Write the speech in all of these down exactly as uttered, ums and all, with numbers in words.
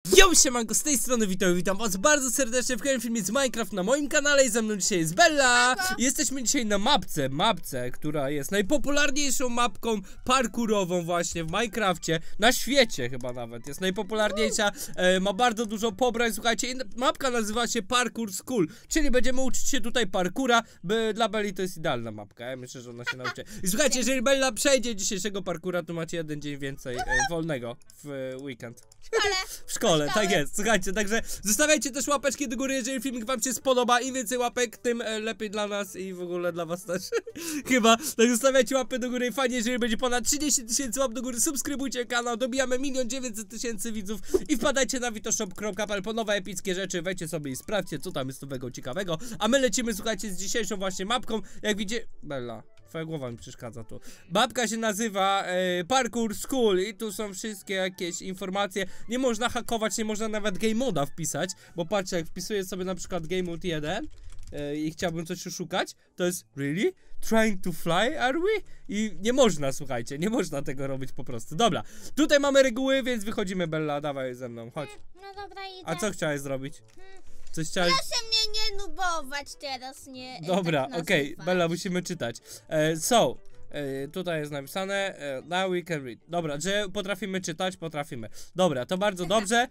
Yo, siemanko, z tej strony witam, witam was bardzo serdecznie w kolejnym filmie z Minecraft na moim kanale i ze mną dzisiaj jest Bella. Jesteśmy dzisiaj na mapce, mapce, która jest najpopularniejszą mapką parkurową właśnie w Minecrafcie, na świecie chyba nawet, jest najpopularniejsza, e, ma bardzo dużo pobrań, słuchajcie, i mapka nazywa się Parkour School, czyli będziemy uczyć się tutaj parkura, by dla Belli to jest idealna mapka, ja myślę, że ona się nauczy. I słuchajcie, jeżeli Bella przejdzie dzisiejszego parkura, to macie jeden dzień więcej e, wolnego w e, weekend. szkole. W szkole, tak jest, słuchajcie, także zostawiajcie też łapeczki do góry, jeżeli filmik wam się spodoba. Im więcej łapek, tym e, lepiej dla nas i w ogóle dla was też. Chyba, tak zostawiajcie łapy do góry i fajnie, jeżeli będzie ponad trzydzieści tysięcy łap do góry, subskrybujcie kanał, dobijamy milion dziewięćset tysięcy widzów i wpadajcie na witoshop kropka p l po nowe epickie rzeczy, wejdźcie sobie i sprawdźcie, co tam jest nowego, ciekawego, a my lecimy, słuchajcie, z dzisiejszą właśnie mapką, jak widzicie, Bella. Twoja głowa mi przeszkadza tu. Mapka się nazywa e, Parkour School i tu są wszystkie jakieś informacje. Nie można hakować, nie można nawet game moda wpisać, bo patrzcie, jak wpisuję sobie na przykład game mode jeden e, i chciałbym coś oszukać, to jest really? Trying to fly, are we? I nie można, słuchajcie, nie można tego robić po prostu. Dobra, tutaj mamy reguły, więc wychodzimy, Bella, dawaj ze mną, chodź. No dobra, idę. A co chciałeś zrobić? Hmm. Coś chciałeś... Proszę mnie nie nubować teraz, nie. Dobra, tak okej, okay, Bella, musimy czytać. E, so, e, tutaj jest napisane, e, now we can read. Dobra, że potrafimy czytać, potrafimy. Dobra, to bardzo dobrze.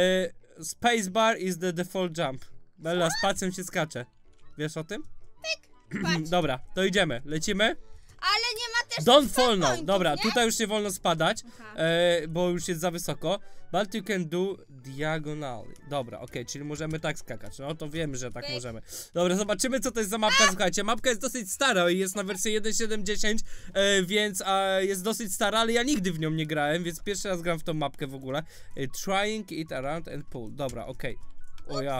E, spacebar is the default jump. Bella, spacją się skacze. Wiesz o tym? Tak, dobra, to idziemy, lecimy. Ale nie ma też Don't fall now. Dobra, nie? tutaj już nie wolno spadać, e, bo już jest za wysoko. But you can do diagonally. Dobra, okej, okay, czyli możemy tak skakać. No to wiemy, że tak Pyk. możemy. Dobra, zobaczymy, co to jest za mapka. Słuchajcie, mapka jest dosyć stara i jest na wersji jeden siedem dziesięć, e, więc a, jest dosyć stara, ale ja nigdy w nią nie grałem, więc pierwszy raz gram w tą mapkę w ogóle. E, trying it around and pull. Dobra, okej. Okay. O ja.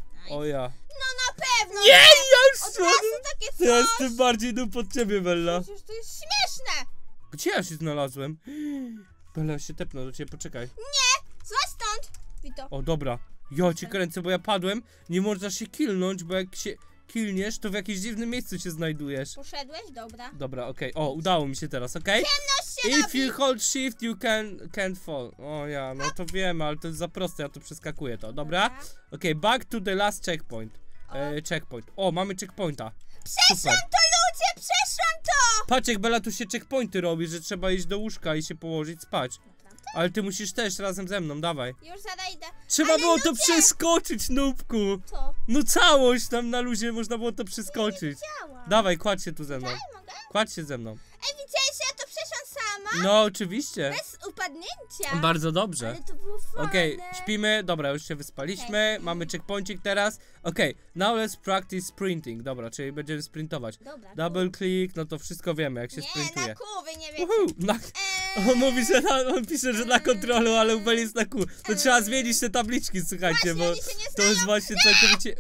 O ja. No na pewno! Nie, ja już Od razu takie coś! Ja jestem bardziej dół pod ciebie, Bella. Przecież to jest śmieszne! Gdzie ja się znalazłem? Bella, się tepnę do ciebie, poczekaj. Nie! Złaź stąd! Wito. O, dobra. Ja cię kręcę, bo ja padłem. Nie można się killnąć, bo jak się killniesz, to w jakimś dziwnym miejscu się znajdujesz. Poszedłeś? Dobra. Dobra, okej. Okay. O, udało mi się teraz, okej? Okay? If you hold shift, you can can't fall. O ja, no to wiem, ale to jest za proste, ja tu przeskakuję to. Dobra? Okej, okay, back to the last checkpoint. E, checkpoint. O, mamy checkpointa. Przeszłam Super. to, ludzie! Przeszłam to! Patrz, jak Bella tu się checkpointy robi, że trzeba iść do łóżka i się położyć spać. Ale ty musisz też razem ze mną, dawaj. Już zaraz idę. Trzeba Ale było ludzie... to przeskoczyć, nubku. Co? No całość tam na luzie można było to przeskoczyć. Nie, nie Dawaj, kładź się tu ze mną. Daj, mogę? Kładź się ze mną. Ej, widziałeś, że ja to przeszłam sama? No, oczywiście. Bez upadnięcia. Bardzo dobrze. Ale to było fajne. Okej, okay, śpimy, dobra, już się wyspaliśmy, okay. Mamy checkpointik teraz. Okej, okay, now let's practice sprinting. Dobra, czyli będziemy sprintować. Dobra, double click, no to wszystko wiemy, jak się nie, sprintuje. Na kół, wy nie wiecie. Na... Eee. On mówi, że na, on pisze, że na kontrolu, ale u Belli jest na kół. To eee. trzeba zmienić te tabliczki, słuchajcie, właśnie, bo to jest właśnie całkowicie...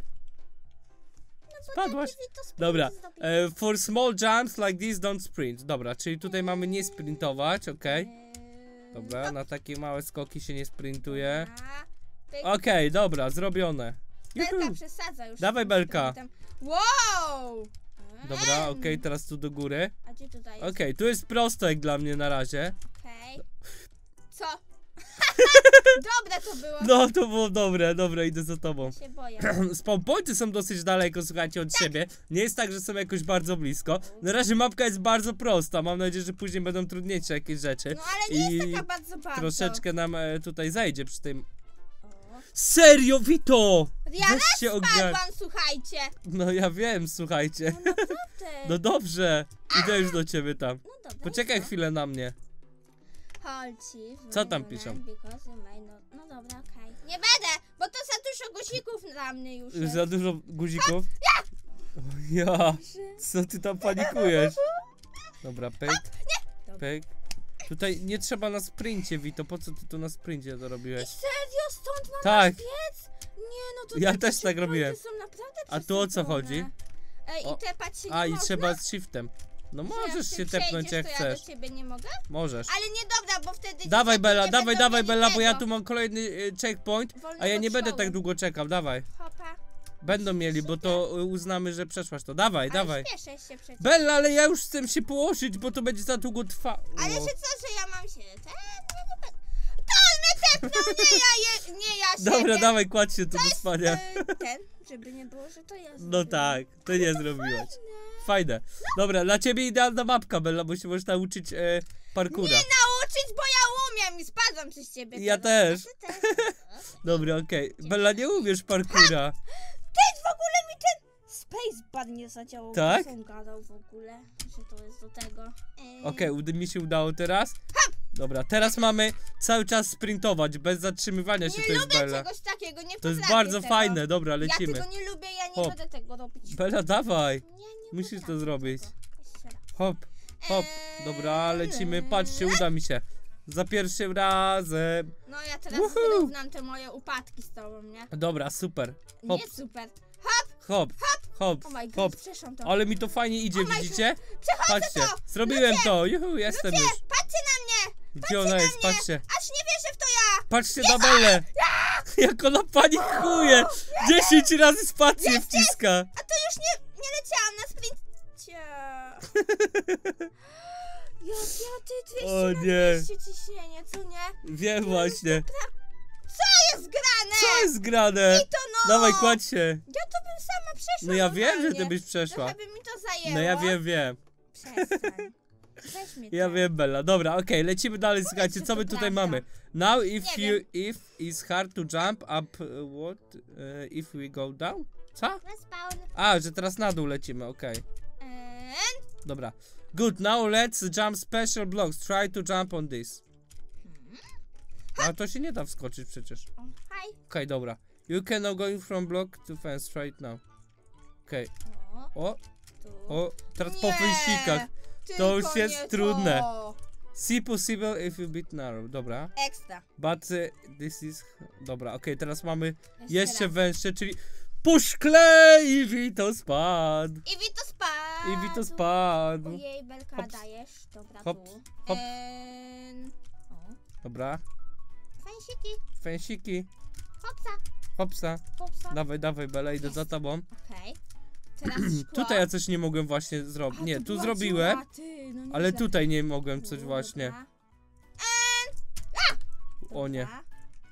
Spadłaś? Dobra, e, for small jumps like this don't sprint. Dobra, czyli tutaj mamy nie sprintować, okej. Okay. Dobra, na takie małe skoki się nie sprintuje. Okej, okay, dobra, zrobione. Belka przesadza już. Dawaj, Belka. Wow! Dobra, okej, okay, teraz tu do góry. A gdzie tutaj jest? Okej, okay, tu jest prosto jak dla mnie na razie. Okej. Okay. Co? Dobre to było. No, to było dobre, dobra, idę za tobą. Ja się boję. Spawn pointy są dosyć daleko, słuchajcie, od tak. siebie. Nie jest tak, że są jakoś bardzo blisko. Na razie mapka jest bardzo prosta. Mam nadzieję, że później będą trudniejsze jakieś rzeczy. No ale nie jest taka bardzo bardzo. Troszeczkę nam e, tutaj zajdzie przy tym. Serio, Vito! Ja raz spadłam, słuchajcie. No ja wiem, słuchajcie. No naprawdę. No dobrze, idę już do ciebie tam. No dobra. Poczekaj no. chwilę na mnie. Co tam piszą? No dobra, okej. Okay. Nie będę, bo to za dużo guzików dla mnie już jest. Za dużo guzików? Ja! Ja! Co ty tam panikujesz? Dobra, pyk. Pyk. Tutaj nie trzeba na sprincie, Vito. Po co ty tu na sprincie to robiłeś? I serio? Stąd mam tak. biec? Nie, no to ja też tak robiłem. Są naprawdę a tu o co chodzi? Ej, i tepać się nie A, można? i trzeba z shiftem. No możesz się tepnąć jak to chcesz. Ja do ciebie nie mogę? Możesz. Ale nie dobra, bo wtedy... Dawaj Bella, dawaj, dawaj Bella, tego. bo ja tu mam kolejny y, checkpoint, Wolnego a ja nie będę szkoły. tak długo czekał, dawaj. Hopa. Będą mieli, bo to uznamy, że przeszłaś to. Dawaj, ale dawaj. Śpieszę się przecież. Bella, ale ja już chcę się położyć, bo to będzie za długo trwało. Ale że co, że ja mam się... To on mnie tepnął, nie ja, je, nie ja Dobra, dawaj, kładź się tu do spania. Yy, ten, żeby nie było, że to ja zrobiłam. No tak, ty nie zrobiłaś. Fajne. Dobra, dla ciebie idealna mapka, Bella, bo się możesz nauczyć e, parkura. Nie nauczyć, bo ja umiem i spadam przez ciebie. Ja teraz. też. A ty też. Dobra, okej. Okay. Bella, nie umiesz parkura. Ty w ogóle mi ten spacebar nie zadziałał. Tak? On gadał w ogóle, że to jest do tego. Eee. Okej, okay, mi się udało teraz. Dobra, teraz mamy cały czas sprintować, bez zatrzymywania się, Nie to jest lubię Bella. czegoś takiego, nie To jest potrafię bardzo tego. fajne, dobra, Ja lecimy. tego nie lubię, ja nie Hop. będę tego robić. Bella, dawaj. Nie, nie Musisz to potrafię zrobić. tego. Jeszcze raz. Hop, hop. Eee, Dobra, lecimy, patrzcie, uda mi się. Za pierwszym razem. No ja teraz Woohoo. wyrównam te moje upadki z tobą, nie? Dobra, super. Hop, Nie super. hop, hop, Oh my god, hop. przeszłam to. Ale mi to fajnie idzie, Oh my widzicie? Przechodzę Patrzcie, to! zrobiłem to, juhu, jestem Ludzie, już. patrzcie na mnie! Gdzie ona jest, patrzcie. Aż nie wierzę w to ja! Patrzcie na Bellę. Jak ona panikuje. Dziesięć razy spację wciska. A to już nie, nie leciałam na sprincie. Jak ja ty dwieście O na nie. dwieście ciśnienie, co nie? Wiem właśnie. Co jest grane? Co jest grane? I to no! Dawaj, kładź się. Ja to bym sama przeszła. No ja wiem, że normalnie. ty byś przeszła. Trochę by mi to zajęło. No ja wiem, wiem. Przestań. Weź mnie Ja tak. wiem, Bella. Dobra, okej, okay, lecimy dalej. Słuchajcie, że co my to tutaj prawda. mamy? Now if Nie you, wiem. if it's hard to jump up, uh, what? Uh, if we go down? Co? Respawn. A, że teraz na dół lecimy, okej. Okay. And... Dobra. Good, now let's jump special blocks. Try to jump on this. A to się nie da wskoczyć przecież. O, hi. Okej, okay, dobra. You can now going from block to fence right now. Okej. O, Okay. tu. O, o, teraz po Nie, fęsikach. tylko To już jest nie trudne. To. See possible if you bit narrow. Dobra. Ekstra. But uh, this is... Dobra, okej, okay, teraz mamy Jeszcze jeszcze raz. węższe, czyli... Puszkle i Vito spadł. I Vito spadł. I Vito spadł. Ojej, Belka, Hops. dajesz. Dobra, Hop, tu. hop. And... O, Dobra. fęsiki. Fęsiki. Hopsa, Hopsa. hopsa. Dawaj, dawaj, Bela, idę Jest. za tobą. Okej. Teraz szkło. Tutaj ja coś nie mogłem właśnie A, zrobić. to Nie, tu była zrobiłem, dziura, ty, no ale nieźle. tutaj nie mogłem coś Tu, właśnie. dobra. And... O nie. Dobra.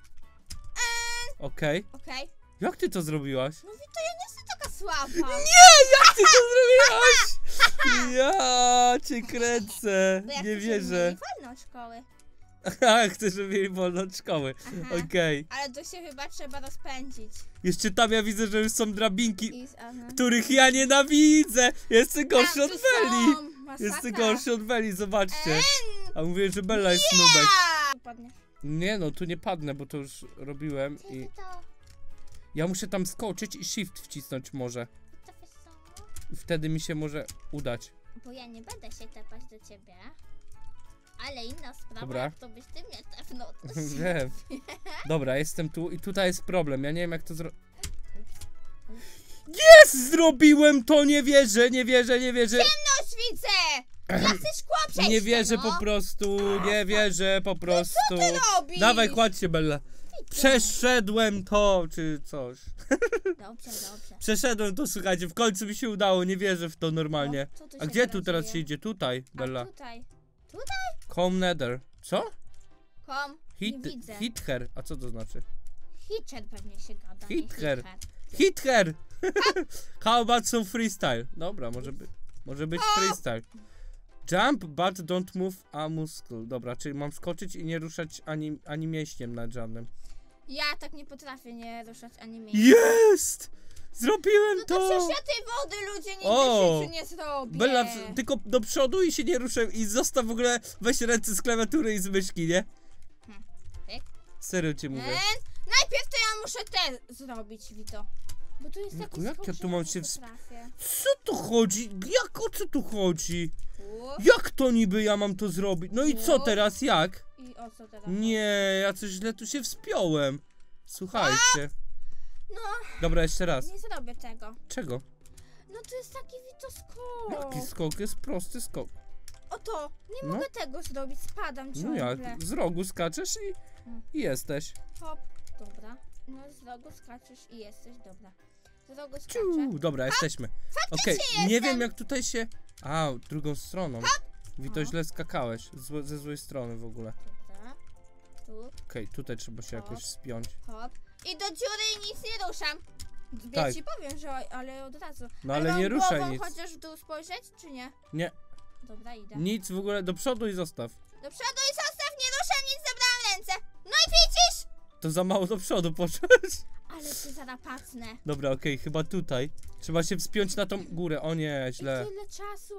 Okej. Okej. Jak ty to zrobiłaś? No Vito, ja nie jestem taka słaba. Jak ty to zrobiłaś? Ja cię kręcę. Bo ja Nie chcę, żeby wierzę. mieli wolno od szkoły. A, chcę, żeby mieli wolno od szkoły. Aha. Okej. Ale to się chyba trzeba rozpędzić. Jeszcze tam ja widzę, że już są drabinki, I, aha. których ja nienawidzę. Jestem gorszy Tam od tu Beli. są, masakra. Jestem gorszy od Beli, zobaczcie. En, A mówię, że Bella jest nubek. ja! Upadniesz. Nie no, tu nie padnę, bo to już robiłem i... to, Ja muszę tam skoczyć i shift wcisnąć może. to wiesz co? I wtedy mi się może udać. Bo ja nie będę się tepać do ciebie. Ale inna sprawa, Dobra. jak to byś ty mnie tepnął. to się- Wiem. Dobra, jestem tu i tutaj jest problem. Ja nie wiem jak to zro... Jest! Zrobiłem to! Nie wierzę, nie wierzę, nie wierzę. No świcę! Ja chcę szkło przejść. Nie wierzę no. po prostu, nie wierzę po prostu. Co ty robisz? Dawaj, kładź się, Bella. Przeszedłem to, czy coś. Dobrze, dobrze. Przeszedłem to, słuchajcie, w końcu mi się udało, nie wierzę w to normalnie. O, co tu A się gdzie tu teraz dzieje? się idzie? Tutaj, A Bella. tutaj. Home nether. Co? Kom. Hit, nie widzę. hit her. A co to znaczy? Hitcher pewnie się gada. nie Hit her. hitcher. Hit her! How about some freestyle? Dobra, może, by, może być freestyle. Jump, but don't move a muscle. Dobra, czyli mam skoczyć i nie ruszać ani, ani mięśniem nad żadnym. Ja tak nie potrafię nie ruszać ani miejsca. Jest! Zrobiłem No to to! przecież ja tej wody ludzie nigdy O! w życiu nie zrobię. Bella, w- tylko do przodu i się nie ruszę i zostaw w ogóle, weź ręce z klawiatury i z myszki, nie? Hmm. Pyk. Serio ci mówię. And najpierw to ja muszę te zrobić, Vito. Bo tu jest Jejku, taki jak ja skok, tu że mam nie się wsp- potrafię. Co tu chodzi? Jak, o co tu chodzi? Tu. Jak to niby ja mam to zrobić? No i co teraz, jak? I o co teraz? Nie, ja coś źle tu się wspiąłem. Słuchajcie. No, Dobra, jeszcze raz. nie zrobię tego. Czego? No to jest taki Vito skok. Jaki skok? Jest prosty skok. Oto, nie No. mogę tego zrobić, spadam No ciągle. jak? Z rogu skaczesz i, i jesteś. Hop, dobra. No z rogu skaczesz i jesteś, dobra. Z rogu skaczę. Ciu, dobra, jesteśmy. Okej, nie wiem jak tutaj się... A, drugą stroną. Wito, No. źle skakałeś. Złe, ze złej strony w ogóle. Dobra. Tu, Okej, tutaj trzeba się jakoś Hop. wspiąć. hop. i do dziury i nic nie ruszam. Ja Tak. ci powiem, że ale od razu. No ale mam nie ruszaj głową nic. chociaż w dół spojrzeć, czy nie? Nie, Dobra, idę. nic w ogóle, do przodu i zostaw. Do przodu i zostaw, nie ruszam, nic, zabrałam ręce. No i widzisz? To za mało do przodu poszłeś. Ale ty zarapacne. Dobra, okej, okay, chyba tutaj. Trzeba się wspiąć na tą górę, o nie, źle. I tyle czasu.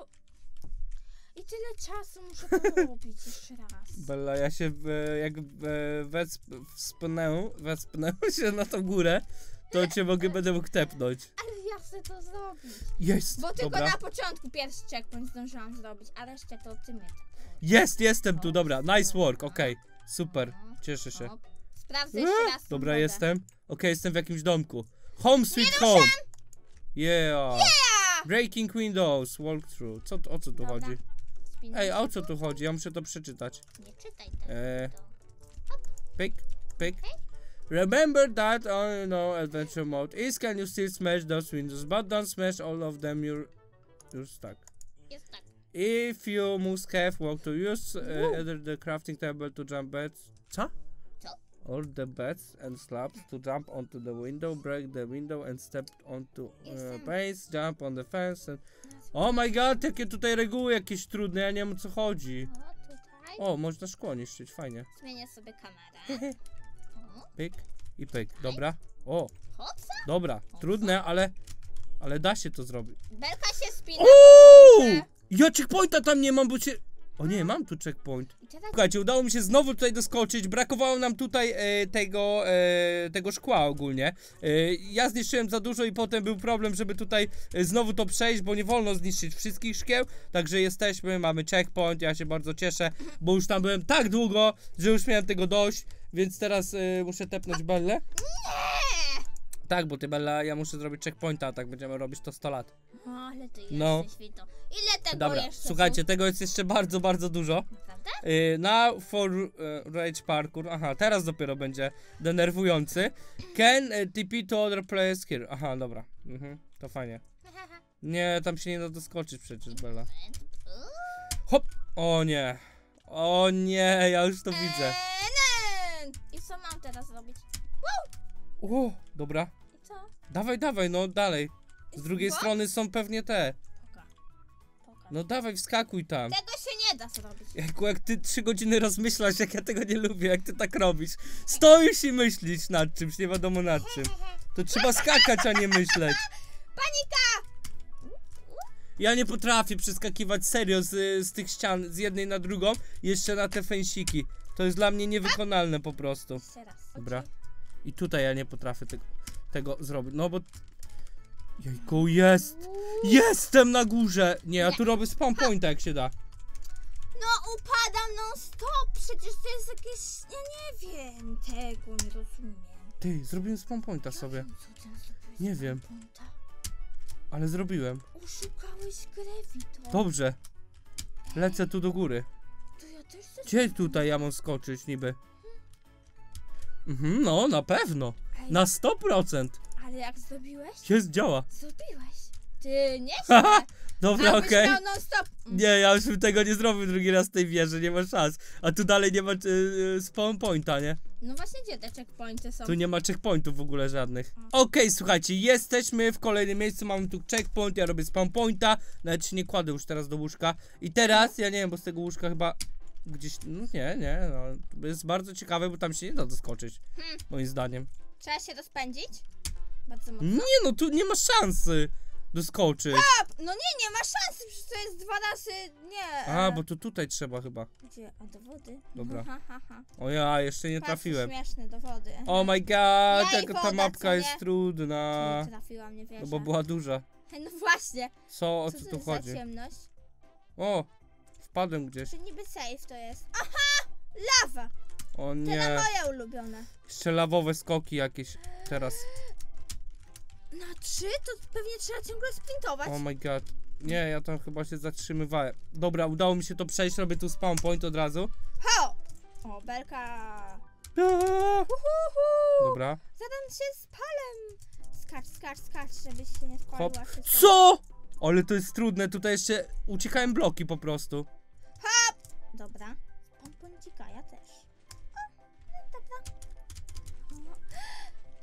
I tyle czasu muszę to robić jeszcze raz. Bella, ja się e, jak e, wesp, wspnę, wespnę się na tą górę, to cię mogę, będę mógł tepnąć. Ale ja chcę to zrobić. Jest, Bo tylko dobra. na początku pierwszy checkpoint zdążyłam zrobić, a resztę to ty mnie tak. Jest, jestem tu, dobra, nice work, okej, okay. Super, cieszę się. Hop. Sprawdzę jeszcze raz. tą Dobra, wodę. jestem. Okej, okay, jestem w jakimś domku. Home sweet home. Yeah. Yeah! Breaking windows, walkthrough. Co, o co tu Dobra. chodzi? Spinam Ej, się a o co tu chodzi? Ja muszę to przeczytać. Nie czytaj tego. Eee. To. Pick, pick. Remember that on no adventure mode is can you still smash those windows, but don't smash all of them. You're you're stuck. Jest tak. If you must have walk to use uh, either the crafting table to jump beds. Co? Co? Or the beds and slabs to jump onto the window, break the window and step onto uh, Jestem. base, jump on the fence and... Oh my god, jakie tutaj reguły jakieś trudne, ja nie wiem o co chodzi. O, tutaj. O, można szkło niszczyć, fajnie. Zmienię sobie kamerę. O, Pyk i pyk, dobra. O, choca? dobra, trudne, ale... Ale da się to zrobić. Belka się spina. Uuu! Ja checkpointa tam nie mam, bo cię... O nie, mam tu checkpoint. I teraz Słuchajcie, udało mi się znowu tutaj doskoczyć, brakowało nam tutaj e, tego, e, tego szkła ogólnie. E, ja zniszczyłem za dużo i potem był problem, żeby tutaj e, znowu to przejść, bo nie wolno zniszczyć wszystkich szkieł. Także jesteśmy, mamy checkpoint, ja się bardzo cieszę, bo już tam byłem tak długo, że już miałem tego dość. Więc teraz e, muszę tepnąć Bellę. nie! Tak, bo ty Bella, ja muszę zrobić checkpointa, a tak będziemy robić to sto lat. O, ale ty No. jesteś świto. Ile tego Dobra, jeszcze? słuchajcie, tego jest jeszcze bardzo, bardzo dużo. Naprawdę? Yy, now for uh, rage parkour. Aha, teraz dopiero będzie denerwujący. Can uh, T P to other players here. Aha, dobra. Mhm, to fajnie. Nie, tam się nie da doskoczyć przecież, Bella. Hop! O nie. O nie, ja już to widzę. Eee, I co mam teraz robić? O, dobra. I co? Dawaj, dawaj, no dalej. Z drugiej What? strony są pewnie te. Poka. Poka. No dawaj, wskakuj tam. Tego się nie da zrobić. Jak, jak ty trzy godziny rozmyślasz, jak ja tego nie lubię, jak ty tak robisz. Stoisz i myślisz nad czymś, nie wiadomo nad czym. To trzeba skakać, a nie myśleć. Panika! Ja nie potrafię przeskakiwać serio z, z tych ścian, z jednej na drugą, jeszcze na te fęsiki. To jest dla mnie niewykonalne po prostu. Jeszcze raz. Dobra. okej. I tutaj ja nie potrafię tego, tego zrobić, no bo... Jejku, jest! Jestem na górze! Nie, ja tu robię spawn pointa, jak się da. No upadam non stop, przecież to jest jakieś... Ja nie wiem, tego nie rozumiem. Ty, zrobiłem spawn pointa sobie. Co ty zrobiłeś Nie z wiem. Ponta? Ale zrobiłem. Oszukałeś Grevito. Dobrze. Lecę tu do góry. To ja też chcę... Gdzie tutaj ja mam skoczyć niby? Mhm, no, na pewno. Ej, Na sto procent. ale jak zrobiłeś? Jest, działa. Zrobiłeś. Ty, nie Haha, dobra, Jakbyś okej. miał non stop. Nie, ja już bym tego nie zrobił drugi raz w tej wieży, nie ma szans. A tu dalej nie ma y, y, spawn pointa, nie? No właśnie, gdzie te checkpointy są? Tu nie ma checkpointów w ogóle żadnych. Okej, okay, słuchajcie, jesteśmy w kolejnym miejscu, mamy tu checkpoint, ja robię spawn pointa. Nawet się nie kładę już teraz do łóżka. I teraz, ja nie wiem, bo z tego łóżka chyba gdzieś, no nie, nie, no. To jest bardzo ciekawe, bo tam się nie da doskoczyć, Hmm. moim zdaniem. Trzeba się rozpędzić? Bardzo mocno. Nie no, tu nie ma szansy doskoczyć. No nie, nie ma szansy, przecież to jest dwa razy, nie. A, bo to tutaj trzeba chyba. Gdzie? A do wody? Dobra. Ha, ha, ha. O ja, jeszcze nie Patrz, trafiłem. śmieszne, do wody. Oh my god, Ja i jaka ta woda, mapka co jest nie? trudna. Nie trafiłam, nie wierzę. No bo była duża. No właśnie. Co, o Co co to tu jest za chodzi? ciemność? O, wpadłem gdzieś. Czy niby safe to jest? Aha! Lawa! O To na nie. moje ulubione. Jeszcze lawowe skoki jakieś teraz. Na trzy? To pewnie trzeba ciągle sprintować. Oh my god. Nie, ja tam chyba się zatrzymywałem. Dobra, udało mi się to przejść, robię tu spawn point od razu. Ho! O, belka. Aaaa! Uhuhu. Dobra. Zadam się z palem. Skacz, skacz, skacz, żebyś się nie Hop. spaliła. wszystko. Co? Ale to jest trudne, tutaj jeszcze uciekałem bloki po prostu. Dobra. Pomponcika, ja też. O, no dobra. O.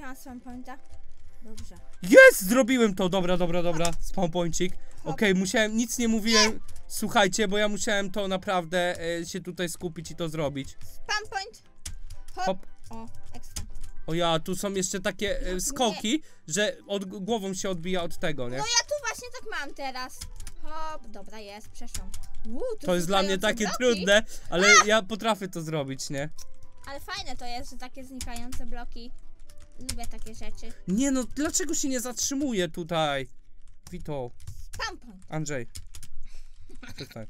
gdzie mam spawn pointa? Dobrze. Jest! Zrobiłem to! Dobra, dobra, dobra. Spawn pointik. Okej, okay, musiałem, nic nie mówiłem. Słuchajcie, bo ja musiałem to naprawdę e, się tutaj skupić i to zrobić. Spawn point. Hop. Hop. O, ekstra. O ja, tu są jeszcze takie e, skoki, że od, głową się odbija od tego, nie? No ja tu właśnie tak mam teraz. Hop, dobra, jest, przeszłam. Uu, to jest dla mnie takie bloki. trudne, ale A! ja potrafię to zrobić, nie? Ale fajne to jest, że takie znikające bloki. Lubię takie rzeczy. Nie no, dlaczego się nie zatrzymuje tutaj? Wito. Spawn point. Andrzej. Przestań.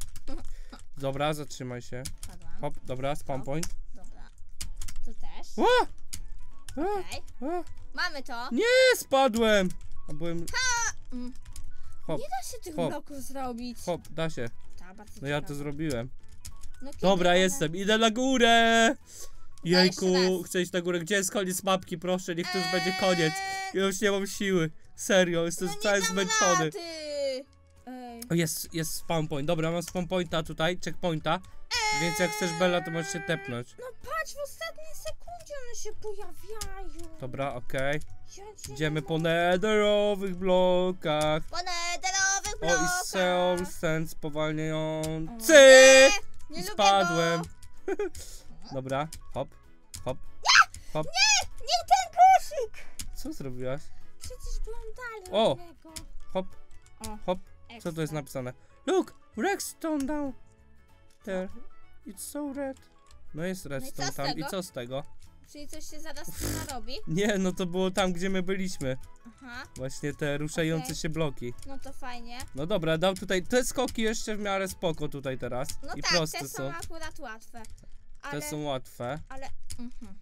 Dobra, zatrzymaj się. Padłam. Hop, dobra, spawn Hop. point. Dobra. Tu też. O! O! Okej. O! Mamy to. Nie, spadłem! A byłem... Mm. Hop, Nie da się tych hop. bloków zrobić. hop, da się. Ta, bardzo No ja to ciekawe. zrobiłem. No kiedy Dobra, one- jestem, idę na górę! Jejku, jeszcze raz. chcę iść na górę. Gdzie jest koniec mapki? Proszę, niech to już będzie koniec. Eee, Ja już nie mam siły. Serio, jestem no nie cały dam zmęczony. rady. Ej. O, jest, jest spawn point. Dobra, mam spawn pointa tutaj, checkpointa. Więc jak chcesz, Bella, to możesz się tepnąć. No patrz, w ostatniej sekundzie one się pojawiają. Dobra, okej. Ja cię Idziemy nie po netherowych blokach. Po nederowych O, blokach. i Seoul Sen spowalniający. Nie, nie I lubię spadłem. go. Dobra, hop, hop, hop. Nie, nie ten koszyk. Co zrobiłaś? Przecież byłam dalej O. od niego. Hop, O, hop. Co tu jest ekstra. napisane? Look, redstone down there. It's so red. No jest redstone z tam. I tego? co z tego? Czyli coś się zaraz tu narobi? Nie, no to było tam, gdzie my byliśmy. Aha, Właśnie te ruszające Okej. się bloki. no to fajnie. No dobra, dał tutaj. Te skoki jeszcze w miarę spoko tutaj teraz. No I tak, proste te są, są. akurat łatwe. Ale, Te są łatwe. ale, mhm.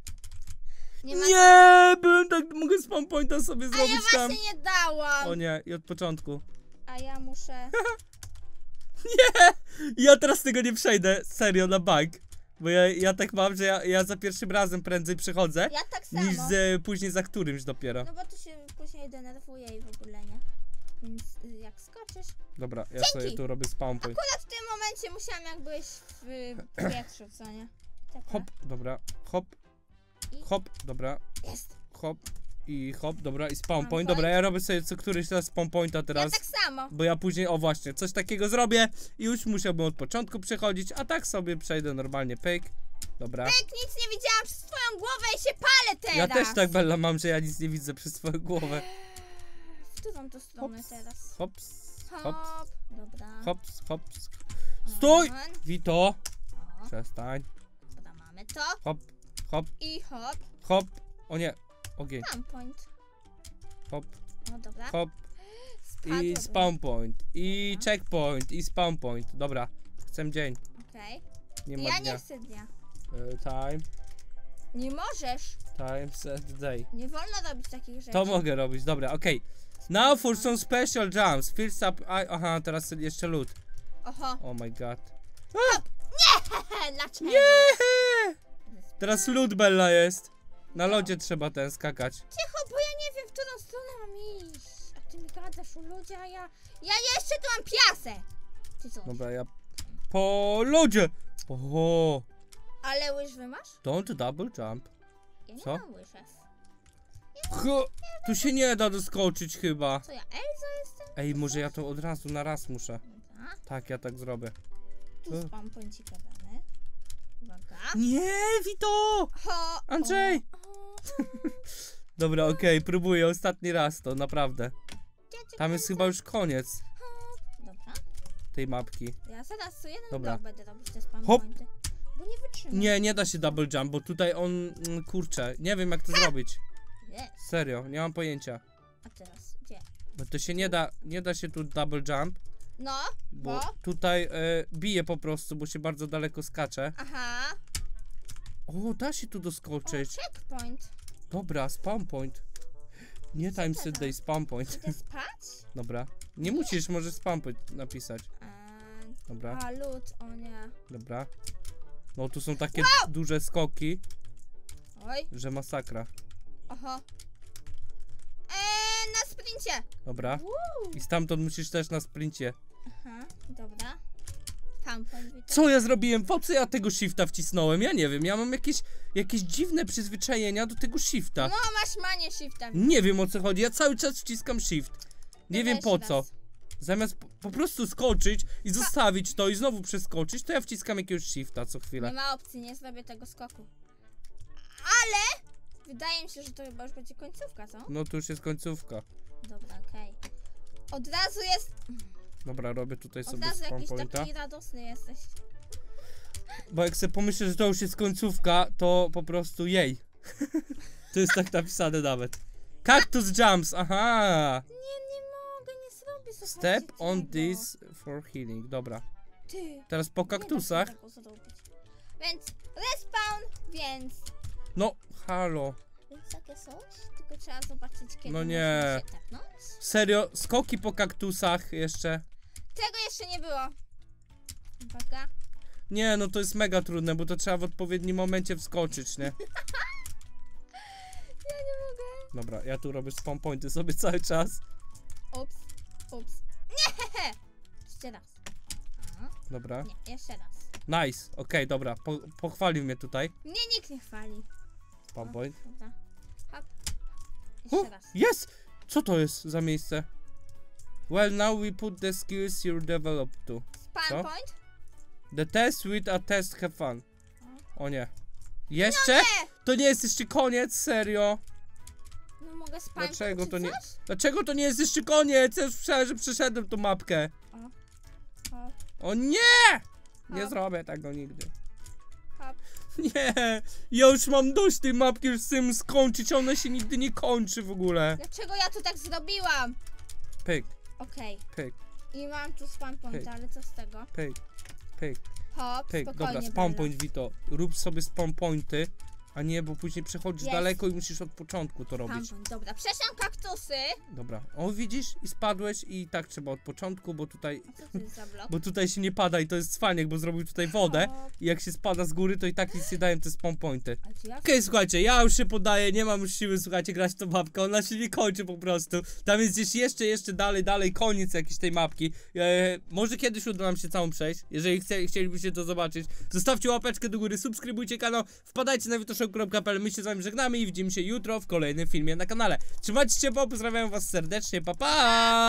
Nie ma... Nie, byłem tak, mogę spawn pointa sobie A ja zrobić tam. właśnie nie dałam. O nie, i od początku. A ja muszę... Ja teraz tego nie przejdę, serio, na bank. Bo ja, ja tak mam, że ja, ja za pierwszym razem prędzej przychodzę, Ja tak samo. niż z, później za którymś dopiero. No bo tu się później denerwuje i w ogóle nie. Więc y, jak skoczysz... Dobra, ja Dzięki. sobie tu robię spawn point. Akurat w tym momencie musiałam jak byłeś w y, powietrzu, co nie? Tak, Hop, dobra, hop, I- hop, dobra, Jest. hop i hop, dobra i spawn Spawn point. point. Dobra, ja robię sobie co któryś raz spawn pointa Ja teraz. tak samo. Bo ja później, o właśnie, coś takiego zrobię i już musiałbym od początku przechodzić, a tak sobie przejdę normalnie, pyk. Dobra. Tak nic nie widziałam przez twoją głowę i się palę teraz. Ja też tak, Bella, mam, że ja nic nie widzę przez swoją głowę. W którą to stronę Hops, teraz? hops, Hop. hops, Dobra. hops, hops. Stój! On. Wito! O, Przestań. dobra, mamy to. Hop, hop, I hop. hop. O nie, ogień. Spawn point. Hop, No dobra. hop. Spadło I do- spawn point. I Dobra. checkpoint. I spawn point. Dobra. Chcę dzień. Okej. Nie ma Ja dnia. nie chcę dnia. E, Time. Nie możesz. Time set day. Nie wolno robić takich rzeczy. To mogę robić, dobra, okej. Now for some special jumps. First up. I, aha, teraz jeszcze loot. Oho. Oh my god. Dlaczego? Nie! Teraz loot, Bella, jest. Na lodzie trzeba ten skakać. Cicho, bo ja nie wiem, w którą stronę mam iść. A ty mi gadasz o ludzie, a ja... Ja jeszcze tu mam piasę. Ty co? Dobra, ja... Po lodzie! Oho! Ale łyżwy masz? Don't double jump. Ja nie Co? mam łyżew. Ho, tu się nie da doskoczyć chyba. Co ja, Elza jestem? Ej, może ja to od razu na raz muszę. Dobra. Tak, ja tak zrobię. Tu E. spam pącika dany. Uwaga. Nie, Vito! Ho, Andrzej! o, o. Dobra, okej, próbuję ostatni raz to, naprawdę. Cię Tam jest kręcę. chyba już koniec Dobra. tej mapki. Ja zaraz tu jeden Dobra. blok będę robić te spam Hop. pointy. Bo nie wytrzymam. Nie, nie da się double jump, bo tutaj on, mm, kurczę, nie wiem jak to zrobić. Jest. Serio, nie mam pojęcia. A teraz gdzie? Bo to się nie da, nie da się tu double jump, No, bo bo? tutaj e, bije po prostu, bo się bardzo daleko skacze. Aha. O, da się tu O, doskoczyć. checkpoint. Dobra, spawn point. Nie time to set da? day, spawn point. Idę spać? Dobra. Nie musisz, możesz spawn point napisać. Eee, Dobra, a, lód, o nie. dobra. No tu są takie duże skoki, Oj, że masakra. oho. Eee, na sprincie. Dobra. Woo. I stamtąd musisz też na sprincie. Aha, dobra. Spam point, Wito. Co ja zrobiłem? Po co ja tego shifta wcisnąłem? Ja nie wiem, ja mam jakieś, jakieś dziwne przyzwyczajenia do tego shifta. No, masz manię shifta. Nie wiem, o co chodzi, ja cały czas wciskam shift. Nie Dobra, wiem po jeszcze co. raz. Zamiast po, po prostu skoczyć i zostawić to i znowu przeskoczyć, to ja wciskam jakiegoś shifta co Nie chwilę. ma opcji, nie zrobię tego skoku. Ale wydaje mi się, że to chyba już będzie końcówka, co? No to już jest końcówka. Dobra, okej. Od razu jest... Dobra, robię tutaj Od sobie razu spawn jakiś pointa. taki radosny jesteś. Bo jak sobie pomyślę, że to już jest końcówka, to po prostu jej. To jest tak napisane nawet. Cactus jumps, aha! Nie, nie mogę, nie zrobię sobie Step on tego. this for healing, dobra. Ty, Teraz po nie da się kaktusach. tego zrobić. Więc respawn, więc... No, halo. Więc takie coś, tylko trzeba zobaczyć kiedy No można nie. się tepnąć. Serio, skoki po kaktusach jeszcze. Tego jeszcze nie było. Uwaga. Nie, no to jest mega trudne, bo to trzeba w odpowiednim momencie wskoczyć, nie? Ja nie mogę. Dobra, ja tu robię spawn pointy sobie cały czas. Ups, ups. Nie! Jeszcze raz. Aha. Dobra. Nie, jeszcze raz. Nice, okej, dobra. Po, pochwalił mnie tutaj. Mnie nikt nie chwali. Spawn O, point. Dobra. Hop. Jeszcze Uh, raz. jest! Co to jest za miejsce? Well, now we put the skills you developed to. Spawn Co? point? The test with a test have fun. O nie. Jeszcze? Nie! To nie jest jeszcze koniec, serio. No mogę spawn Dlaczego point, to czy nie... coś? Dlaczego to nie jest jeszcze koniec? Ja już myślałem, że przeszedłem tą mapkę. Hop, O nie! Nie Hop. zrobię tego nigdy. hop. Nie! Ja już mam dość tej mapki, już chcę ją skończyć, a ona się nigdy nie kończy w ogóle. Dlaczego ja to tak zrobiłam? Pyk, Okej. pyk, I mam tu spawn point, Pyk. ale co z tego? pyk, pyk, Hop, pyk. spokojnie, Dobra, spawn Bella. point, Vito. Rób sobie spawn pointy, a nie, bo później przechodzisz Jest. daleko i musisz od początku to Spawn robić. point, dobra. Przesiam kaktusy. Dobra. O, widzisz? I spadłeś i tak trzeba od początku, bo tutaj... A co to jest za blok? Bo tutaj się nie pada i to jest cwaniek, bo zrobił tutaj wodę. Hop. I jak się spada z góry, to i tak nic nie dają te spawn pointy. A czy ja... Okej, słuchajcie, ja już się podaję, nie mam już siły, słuchajcie, grać w tą mapkę, ona się nie kończy po prostu. Tam jest gdzieś jeszcze, jeszcze dalej, dalej, koniec jakiejś tej mapki. E, może kiedyś uda nam się całą przejść, jeżeli chce, chcielibyście to zobaczyć. Zostawcie łapeczkę do góry, subskrybujcie kanał, wpadajcie na witoszek kropka pe el, my się z wami żegnamy i widzimy się jutro w kolejnym filmie na kanale. Trzymajcie się, bo pozdrawiam was serdecznie, pa pa!